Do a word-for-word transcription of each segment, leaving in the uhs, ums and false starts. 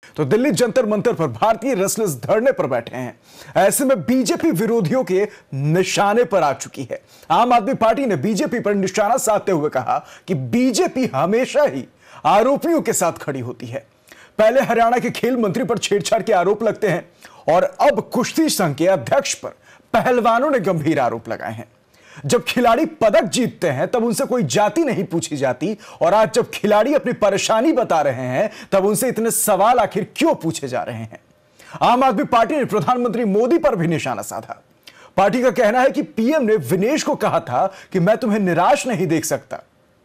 तो दिल्ली जंतर मंतर पर भारतीय रेसलर्स धरने पर बैठे हैं। ऐसे में बीजेपी विरोधियों के निशाने पर आ चुकी है। आम आदमी पार्टी ने बीजेपी पर निशाना साधते हुए कहा कि बीजेपी हमेशा ही आरोपियों के साथ खड़ी होती है। पहले हरियाणा के खेल मंत्री पर छेड़छाड़ के आरोप लगते हैं और अब कुश्ती संघ के अध्यक्ष पर पहलवानों ने गंभीर आरोप लगाए हैं। जब खिलाड़ी पदक जीतते हैं तब उनसे कोई जाति नहीं पूछी जाती, और आज जब खिलाड़ी अपनी परेशानी बता रहे हैं तब उनसे इतने सवाल आखिर क्यों पूछे जा रहे हैं। आम आदमी पार्टी ने प्रधानमंत्री मोदी पर भी निशाना साधा। पार्टी का कहना है कि पीएम ने विनेश को कहा था कि मैं तुम्हें निराश नहीं देख सकता।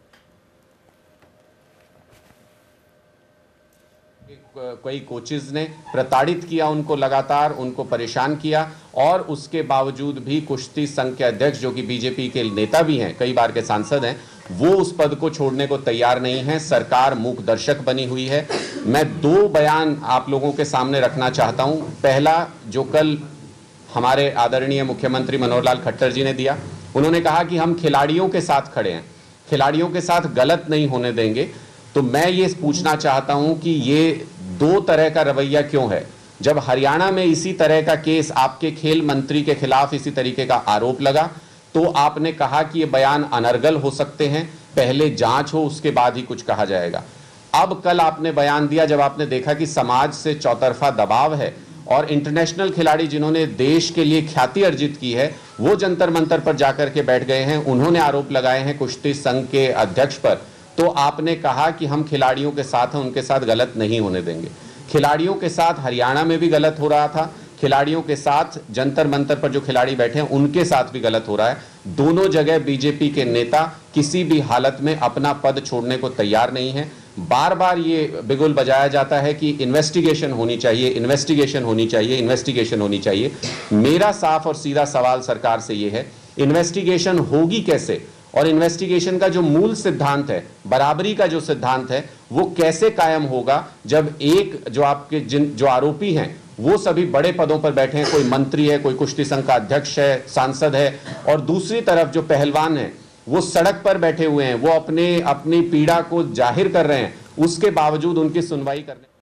कई कोचेज ने प्रताड़ित किया उनको, लगातार उनको परेशान किया, और उसके बावजूद भी कुश्ती संघ के अध्यक्ष जो कि बीजेपी के नेता भी हैं, कई बार के सांसद हैं, वो उस पद को छोड़ने को तैयार नहीं है। सरकार मूक दर्शक बनी हुई है। मैं दो बयान आप लोगों के सामने रखना चाहता हूं। पहला, जो कल हमारे आदरणीय मुख्यमंत्री मनोहर लाल खट्टर जी ने दिया, उन्होंने कहा कि हम खिलाड़ियों के साथ खड़े हैं, खिलाड़ियों के साथ गलत नहीं होने देंगे। तो मैं ये पूछना चाहता हूं कि ये दो तरह का रवैया क्यों है। जब हरियाणा में इसी तरह का केस आपके खेल मंत्री के खिलाफ इसी तरीके का आरोप लगा तो आपने कहा कि ये बयान अनर्गल हो सकते हैं, पहले जांच हो उसके बाद ही कुछ कहा जाएगा। अब कल आपने बयान दिया जब आपने देखा कि समाज से चौतरफा दबाव है और इंटरनेशनल खिलाड़ी जिन्होंने देश के लिए ख्याति अर्जित की है वो जंतर मंतर पर जाकर के बैठ गए हैं, उन्होंने आरोप लगाए हैं कुश्ती संघ के अध्यक्ष पर, तो आपने कहा कि हम खिलाड़ियों के साथ हैं, उनके साथ गलत नहीं होने देंगे। खिलाड़ियों के साथ हरियाणा में भी गलत हो रहा था, खिलाड़ियों के साथ जंतर मंतर पर जो खिलाड़ी बैठे हैं उनके साथ भी गलत हो रहा है। दोनों जगह बीजेपी के नेता किसी भी हालत में अपना पद छोड़ने को तैयार नहीं है। बार बार ये बिगुल बजाया जाता है कि इन्वेस्टिगेशन होनी चाहिए, इन्वेस्टिगेशन होनी चाहिए, इन्वेस्टिगेशन होनी चाहिए। मेरा साफ और सीधा सवाल सरकार से ये है, इन्वेस्टिगेशन होगी कैसे, और इन्वेस्टिगेशन का जो मूल सिद्धांत है, बराबरी का जो सिद्धांत है, वो कैसे कायम होगा जब एक जो आपके जिन जो आरोपी हैं वो सभी बड़े पदों पर बैठे हैं, कोई मंत्री है, कोई कुश्ती संघ का अध्यक्ष है, सांसद है, और दूसरी तरफ जो पहलवान हैं वो सड़क पर बैठे हुए हैं, वो अपने अपनी पीड़ा को जाहिर कर रहे हैं, उसके बावजूद उनकी सुनवाई करने